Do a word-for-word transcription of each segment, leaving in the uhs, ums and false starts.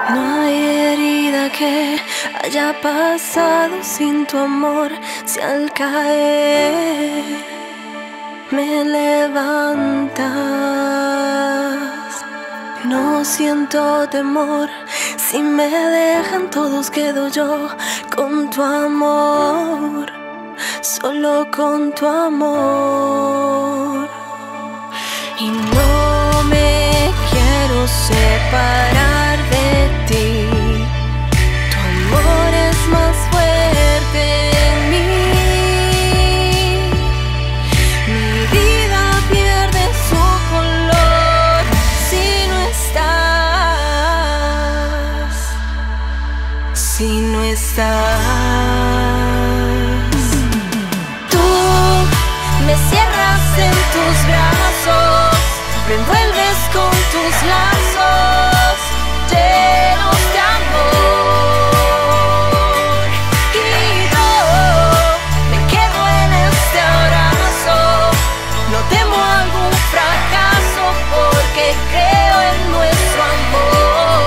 No hay herida que haya pasado sin tu amor. Si al caer me levantas, no siento temor. Si me dejan todos, quedo yo con tu amor, solo con tu amor. Y no me quiero separar de ti. Tu amor es más fuerte en mí. Mi vida pierde su color si no estás, si no estás. Tú me cierras en tus brazos, me envuelves con tus lazos llenos de amor. Y yo me quedo en este abrazo. No temo algún fracaso porque creo en nuestro amor.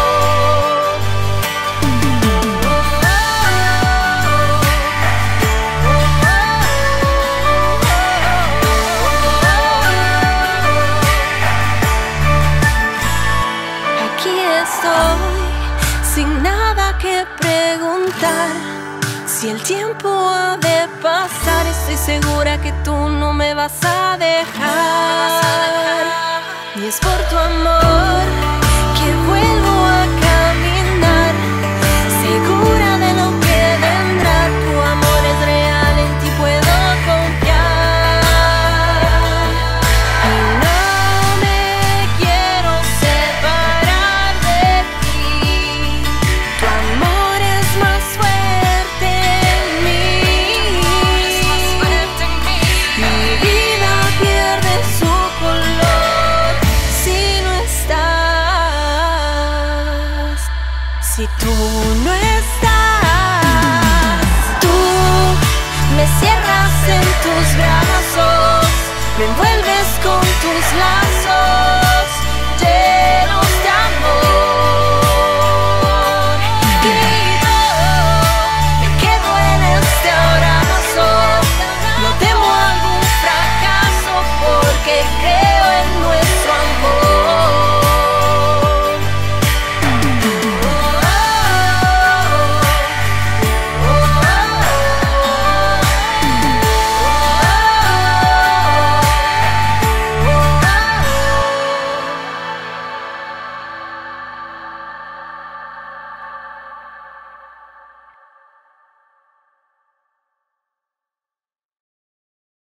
Estoy sin nada que preguntar. Si el tiempo ha de pasar, estoy segura que tú no me vas a dejar. Y es por tu amor que vuelvo a caminar, segura de lo que vendrá. Tu amor es real, en ti puedo confiar. Y no me quiero separar de ti. Tu amor es más fuerte en mí. Mi vida pierde su color si no estás, si tú no estás. Tú me cierras en tus brazos, me envuelves con tus lazos